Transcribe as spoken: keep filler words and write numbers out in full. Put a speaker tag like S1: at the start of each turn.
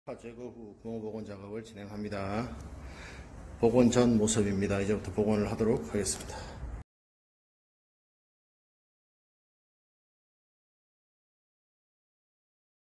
S1: 제거 후 구멍복원 작업을 진행합니다. 복원 전 모습입니다. 이제부터 복원을 하도록 하겠습니다.